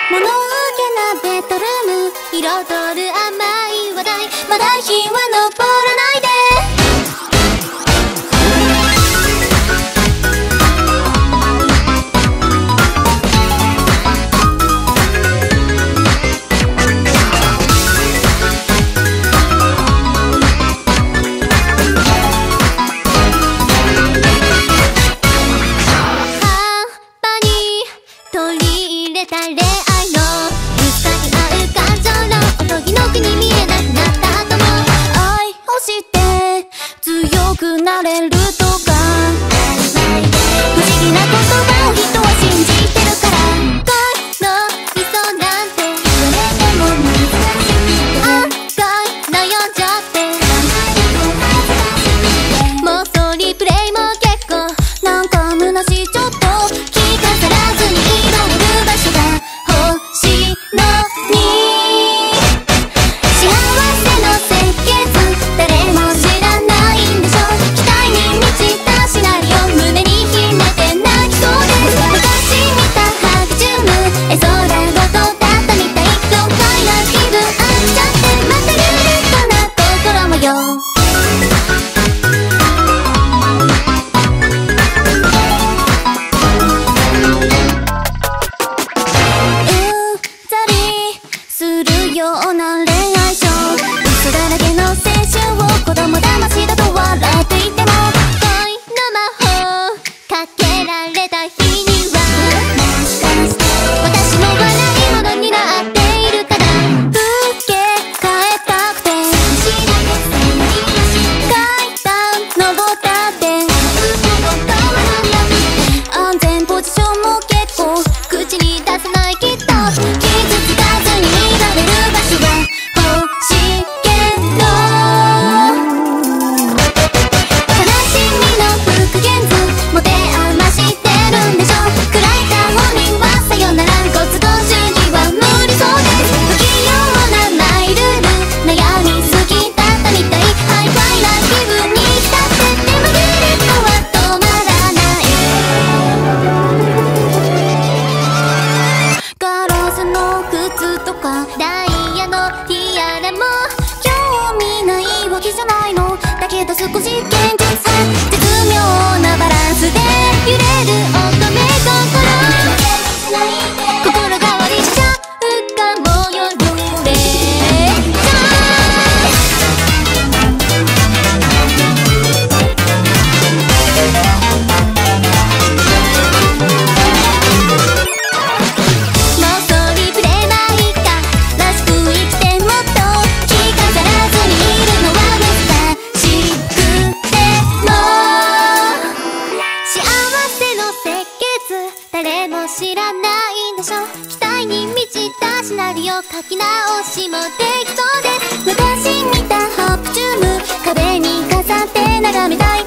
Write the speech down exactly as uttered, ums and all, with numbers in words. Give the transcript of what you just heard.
物憂げなベッドルーム彩る甘い話題、まだ日は昇らないで。なれるとか不思議な言葉を人は信じてるから、恋の理想なんて言われても難しい案外悩んじゃって妄想リプレイも結構なんか虚しい、ちょっと着飾らずにいられる場所が欲しいのに、幸せの設計図誰も知らないんでしょ。シナリオ胸に秘めて泣きそうです。昔見たハグジューム絵空事だったみたい。爽快な気分飽きちゃってまたルーレットな心模様。うんざりするような恋愛ショー、嘘だらけの青春を子供騙しだと笑っていても、かけられた日には私も笑い物になっているから、受け替えたくて階段登ったって安全ポジションも結構口に出せない、きっと傷つかずにいられる場所は欲しいけど、悲しみの復元図持て余してるんでしょ。暗い顔にはさよなら、ご都合主義は無理そうです。不器用なマイルール悩みすぎだったみたい。ハイファイな気分に浸っててもルーレットは止まらない。ガラスの靴とかダイヤのティアラも興味ないわけじゃないのだけど、少し現実さ絶妙なバランスで揺れる乙女心、心変わりしちゃうかもよルーレット。妄想リプレイまあいいからしく生きてもっと着飾らずにいるのは難しくても、幸せの設計図誰も知らないんでしょ。期待に満ちたシナリオ書き直しもできそうです。昔見たハープチューム壁に飾って眺めたい。